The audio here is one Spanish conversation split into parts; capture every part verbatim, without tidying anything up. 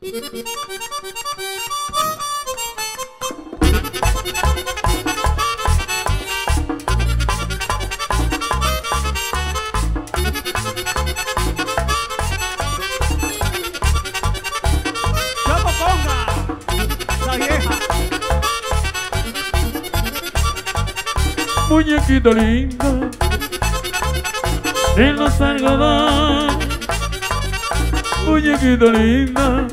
Muñequita linda de los algodón, muñequita linda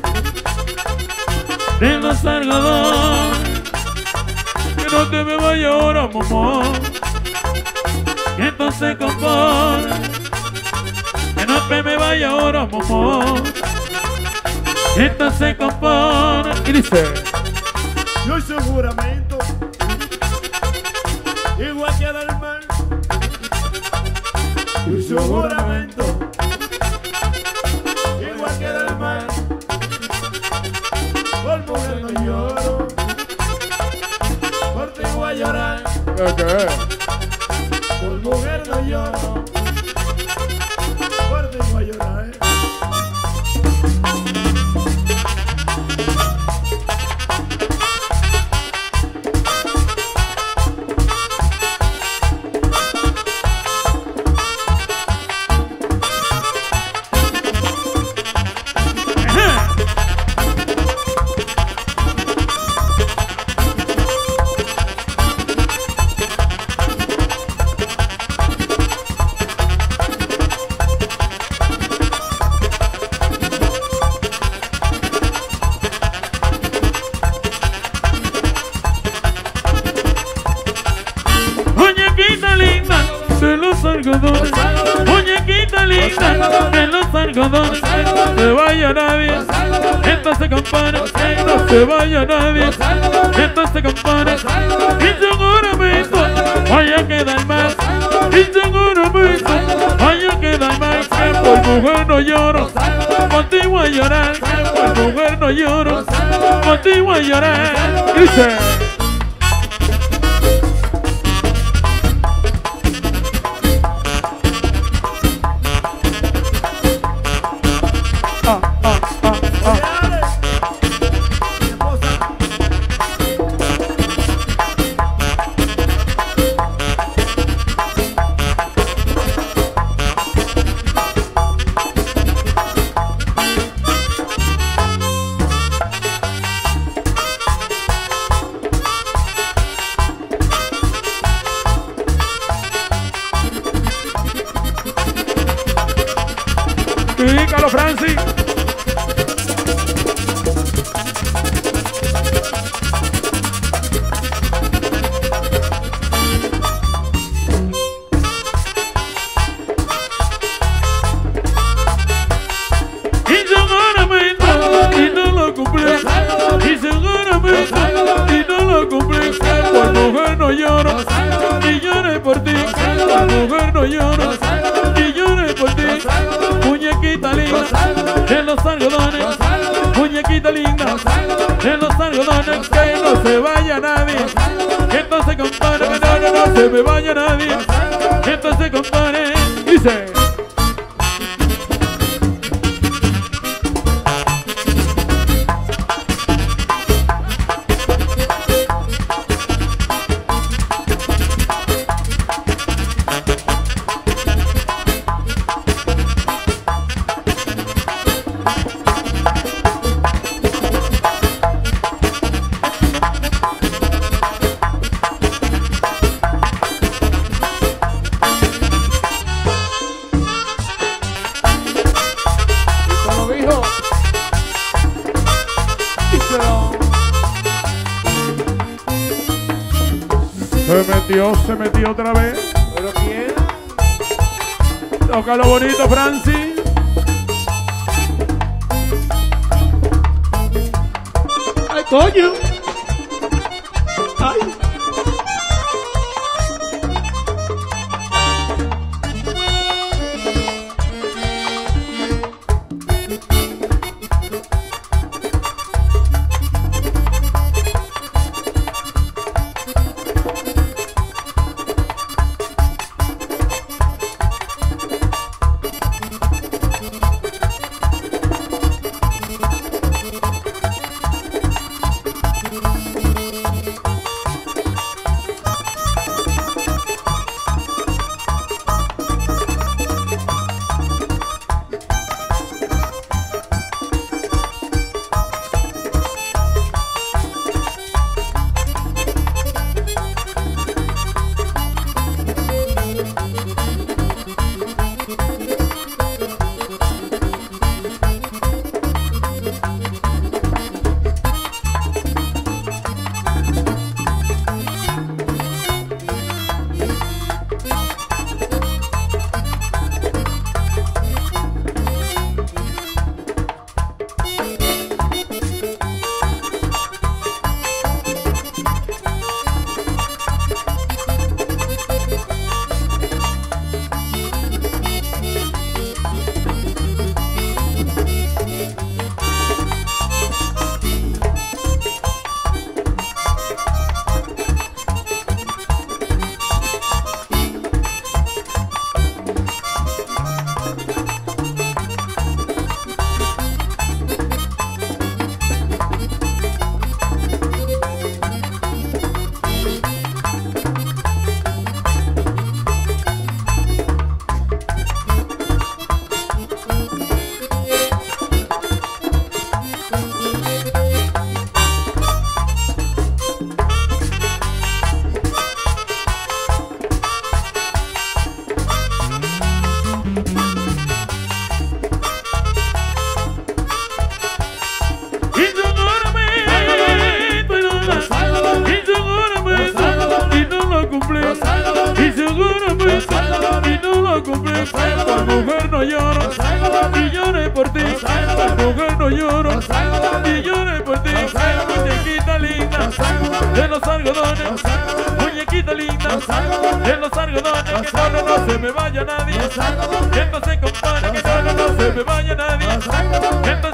de los algodón, que no te me vaya ahora, mamá, que esto se compone, que no te me vaya ahora, mamá, que esto se compone. Y dice: yo hice un juramento igual que del mar, yo hice un juramento igual que del mar, por mujer no lloro, por ti voy a llorar, okay. Por mujer no lloro, por ti voy a llorar. Muñequita linda de los algodones, no se vaya nadie, esto se compone, no se vaya nadie, esto se compone. Y seguramente vaya a quedar más, y seguramente vaya a quedar más, que por mujer no lloro, contigo a llorar, que por mujer no lloro, contigo a llorar. Dice: Carlos Francis. Y seguramente, y no lo cumplí, y seguramente, y no lo cumplí, por mujer no lloro, y lloré por ti, por mujer no lloro, y lloré por ti. Muñequita linda de los algodones, muñequita linda de los algodones, que no se vaya nadie, que esto se compone, que no, no, no se me vaya nadie, que esto se compone. Dice: Se metió, se metió otra vez. ¿Pero quién? Toca lo bonito, Francis. ¡Ay, coño! ¡Ay! por mujer no lloro, y lloré por ti, por mujer no lloro, y lloré por ti, muñequita linda, de los algodones, muñequita linda, de los algodones, que no, no, no se me vaya nadie, que entonces compadre, que no, no, no se me vaya nadie, que entonces